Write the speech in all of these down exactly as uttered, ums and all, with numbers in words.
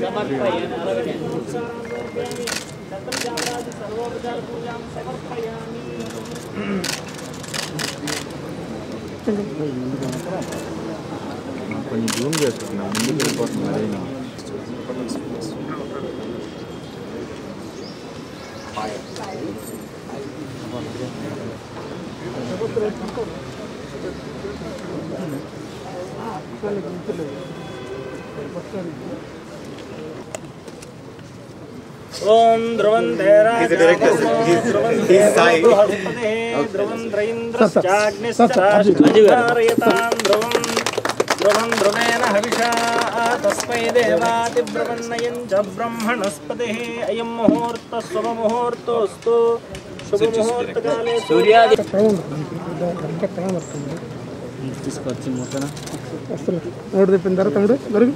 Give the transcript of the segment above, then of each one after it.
కొంచెం జూమ్ చేసుకున్నా ముందుకు వెళ్ళిపోతుంది అదేనా ओम ध्रुवंते ध्रुवंद्रैन्द्रश्चाग्निश्चारयतां ध्रुवं ध्रुवं ध्रुवेण हविषा तस्मै देवातिब्रवन्नयं च ब्रह्मणस्पतिः अयं मुहूर्तः शुभमुहूर्तोऽस्तु शुभमुहूर्तकाले सूर्यादि తీసుకొచ్చి మొత్తం అసలు నోట్ తిప్పిన తర్వాత తమ్ముడు దొరికి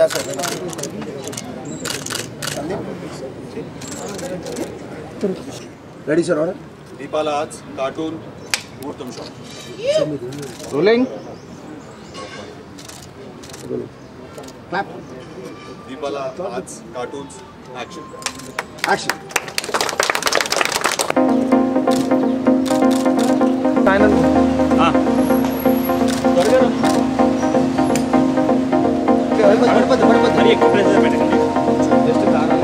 ready sir order Deepala arts cartoon ముహూర్తం shot rolling clap Deepala arts cartoons action action final ఆ త్వరగా పడిపోద్ది పడిపోద్ది మరి ఎక్కువ ప్రెజర్ పెట్టండి జస్ట్ కారాలి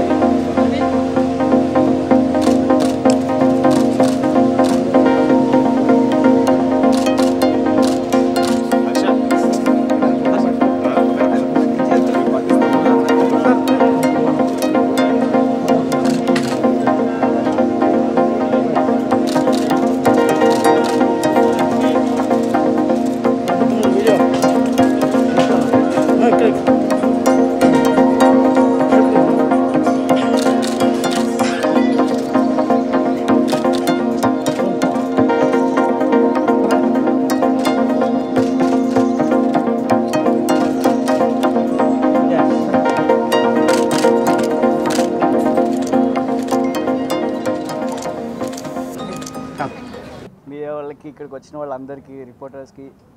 మీడియా వాళ్ళకి ఇక్కడికి వచ్చిన వాళ్ళందరికీ రిపోర్టర్స్కి